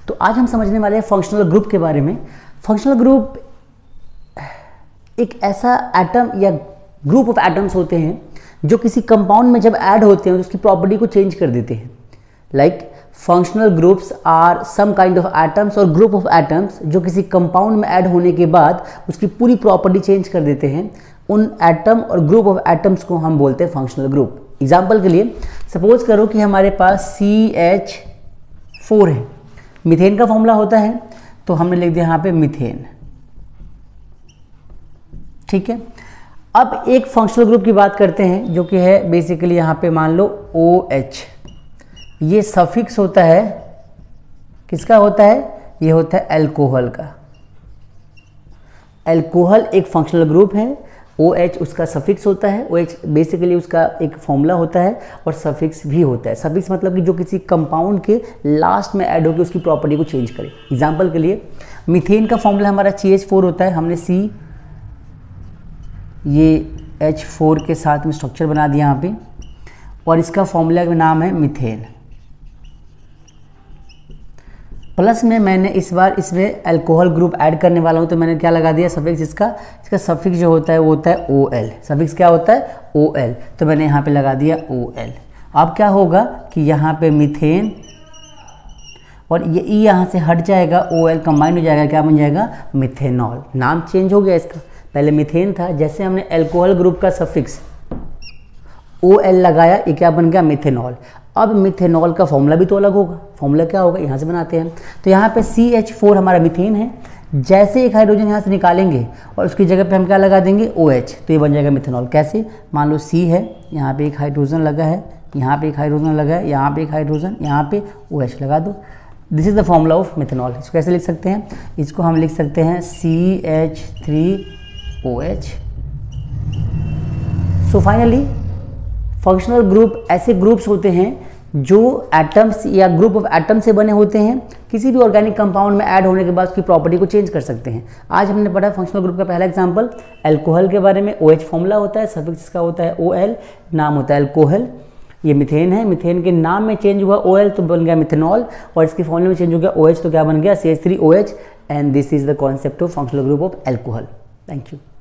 तो आज हम समझने वाले हैं फंक्शनल ग्रुप के बारे में। फंक्शनल ग्रुप एक ऐसा एटम या ग्रुप ऑफ एटम्स होते हैं जो किसी कंपाउंड में जब ऐड होते हैं तो उसकी प्रॉपर्टी को चेंज कर देते हैं। Like functional groups are some kind of atoms और ग्रुप ऑफ एटम्स जो किसी कंपाउंड में ऐड होने के बाद उसकी पूरी प्रॉपर्टी चेंज कर देते हैं। उन एटम और ग्रुप ऑफ एटम्स को हम बोलते हैं फंक्शनल ग्रुप। एग्जाम्पल के लिए सपोज करो कि हमारे पास CH4 है, मीथेन का फॉर्मूला होता है तो हमने लिख दिया यहाँ पे मीथेन। ठीक है, अब एक फंक्शनल ग्रुप की बात करते हैं जो कि है बेसिकली यहाँ पे मान लो OH। ये सफिक्स होता है, किसका होता है? ये होता है अल्कोहल का। अल्कोहल एक फंक्शनल ग्रुप है, OH उसका सफिक्स होता है। OH बेसिकली उसका एक फॉर्मूला होता है और सफिक्स भी होता है। सफिक्स मतलब कि जो किसी कंपाउंड के लास्ट में ऐड होकर उसकी प्रॉपर्टी को चेंज करे। एग्जांपल के लिए मीथेन का फॉर्मूला हमारा CH4 होता है, हमने C ये H4 के साथ में स्ट्रक्चर बना दिया यहाँ पे और इसका फॉर्मूला का नाम है मीथेन। प्लस में मैंने इस बार इसमें अल्कोहल ग्रुप ऐड करने वाला हूँ तो मैंने क्या लगा दिया? सफिक्स। इसका सफिक्स जो होता है वो होता है OL। सफिक्स क्या होता है? OL। तो मैंने यहाँ पे लगा दिया OL। अब क्या होगा कि यहाँ पे मीथेन और ये E यहाँ से हट जाएगा, OL कंबाइन हो जाएगा, क्या बन जाएगा? मिथेनॉल। नाम चेंज हो गया इसका, पहले मीथेन था, जैसे हमने अल्कोहल ग्रुप का सफिक्स OL लगाया ये क्या बन गया? मिथेनॉल। अब मिथेनॉल का फॉर्मूला भी तो अलग होगा। फॉर्मूला क्या होगा? यहाँ से बनाते हैं। तो यहाँ पे CH4 हमारा मीथेन है, जैसे एक हाइड्रोजन यहाँ से निकालेंगे और उसकी जगह पे हम क्या लगा देंगे? OH। तो ये बन जाएगा मिथेनॉल। कैसे? मान लो C है, यहाँ पे एक हाइड्रोजन लगा है, यहाँ पे एक हाइड्रोजन लगा है, यहाँ पे एक हाइड्रोजन, यहाँ पे OH लगा दो। This is the formula of methanol. इसको कैसे लिख सकते हैं? इसको हम लिख सकते हैं CH3OH। So finally functional group ऐसे ग्रुप्स होते हैं जो एटम्स या ग्रुप ऑफ एटम से बने होते हैं, किसी भी ऑर्गेनिक कंपाउंड में ऐड होने के बाद उसकी प्रॉपर्टी को चेंज कर सकते हैं। आज हमने पढ़ा फंक्शनल ग्रुप का पहला एग्जांपल अल्कोहल के बारे में। OH फॉर्मूला होता है, सफिक्स का होता है OL, नाम होता है अल्कोहल। ये मीथेन है, मीथेन के नाम में चेंज हुआ OL तो बन गया मिथेनॉल और इसके फॉर्मूले में चेंज हो गया OH तो क्या बन गया? CH3OH। And this is the concept of functional group of alcohol. Thank you.